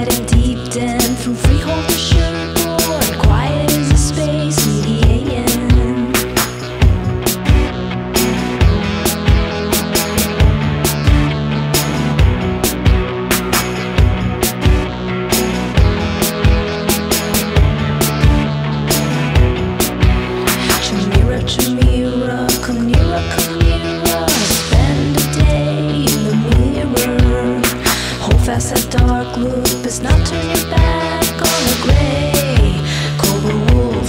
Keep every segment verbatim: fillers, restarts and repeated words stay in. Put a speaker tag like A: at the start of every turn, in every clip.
A: light and deep den, from freehold to shoreboard, quiet as a space mediating. Chimera, chimera, come nearer, come nearer, spend a day in the mirror. Hold fast that dark loop, it's not turning back on the gray cobra wolf.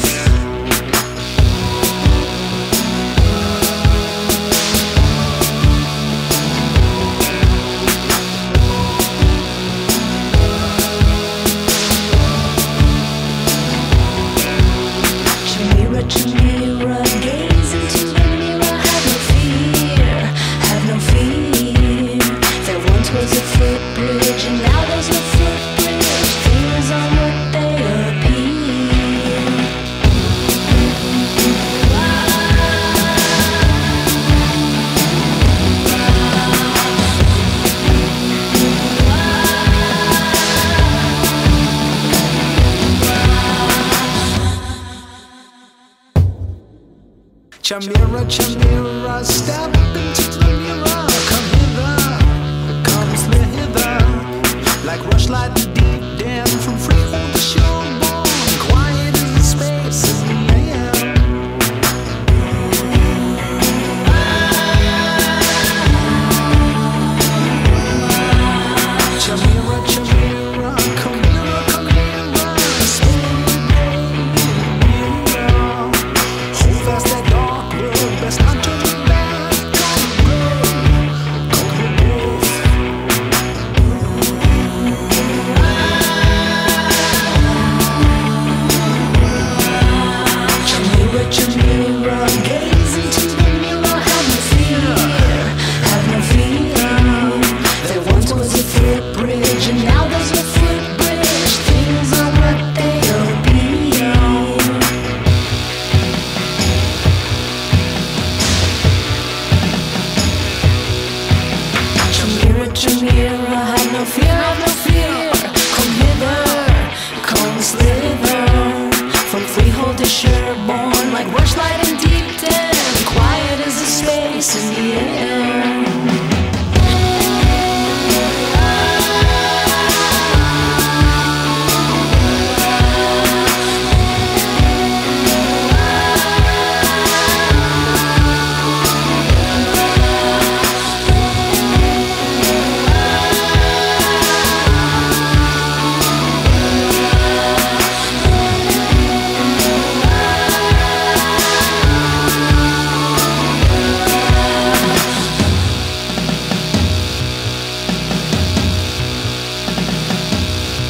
A: Chimera, chimera, gaze into the mirror, have no fear, have no fear. There once was a footbridge and now there's no footbridge. Fingers on what they appear.
B: Chimera, chimera, step into the mirror. Come hither, come slither, like rushlight to deep den, from freehold to shoreboard, quiet as the space in the air. Chimera, chimera, come here, come here, spend the day in the mirror. Hold fast that dark road, best not turn it back on the road. Cobra wolf. Chimera, chimera, gaze into the mirror, have no fear, have no fear. There once was a footbridge and now there's no footbridge. Things are what they appear. Chimera, chimera, have no fear, have no fear. Come hither, come slither, from freehold to Sherborne, like rushlight and deep den, quiet as a space in the air.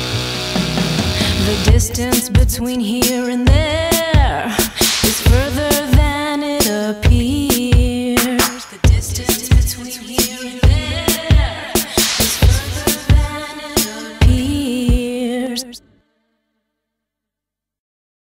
B: The distance between here and there is further